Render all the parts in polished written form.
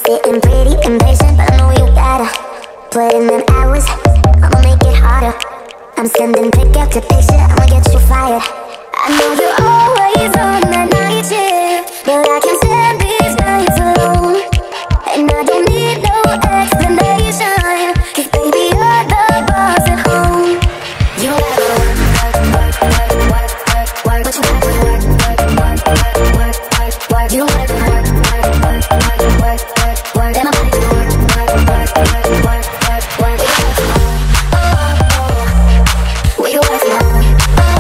getting pretty impatient, but I know you gotta put in them hours. I'ma make it harder. I'm sending pick up to picture, I'ma get you fired. I know you're always on that night shift, but I can't stand these nights alone. And I don't need no explanation, 'cause baby you're the boss at home. You gotta work, work, work, work, work, work, but you gotta work, work, work, work, work, work, work. You gotta work, work, work, work, work, work, work. Then I'm gonna work, work, work, work, work, work, work. We can work from home.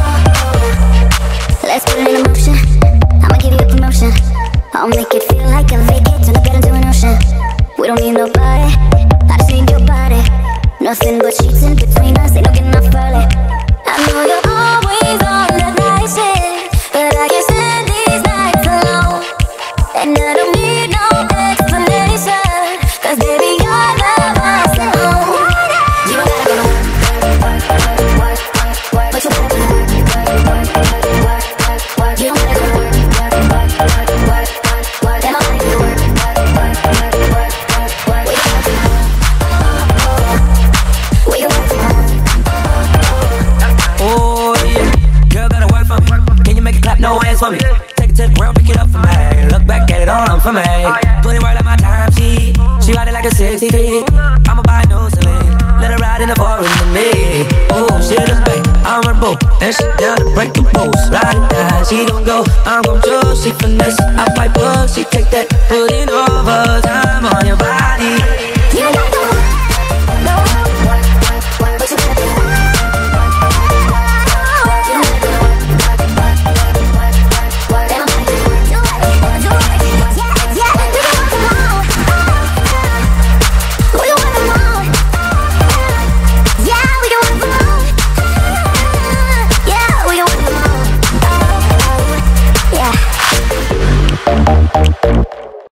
Let's put it in motion. I'ma give you a promotion. I'll make it feel like a vacation, turn a bed into an ocean. We don't need nobody, I just need your body. Nothing but sheets in between us, ain't no getting off early. I know you're always on that night shift, but I can't stand these nights alone. And I don't need no explanation, 'cause baby you're the boss at home. You gotta go to work, work, work, work, work, work, but you gotta go to work, work, work, work, work, work, work. You don't gotta go to work, work, work, work, work, work, work. Then I'm gonna go to work, work, work, work, work, work, work. We can work from home. Oh yeah, girl gotta work for me. Can you make it clap? No hands for me. Take it to the ground, pick it up for me. Look back at it all on for me. Put it right on my time sheet. She ride it like a 60 feet. I'ma buy a new Celine. Let her ride in the forest with me. Oh, she looks back, I'm her boo, and she down to break the rules. Ride it down, she gon' go, I'm gon' choose. She finesse, I fight bugs. She take that, put it over time on your body.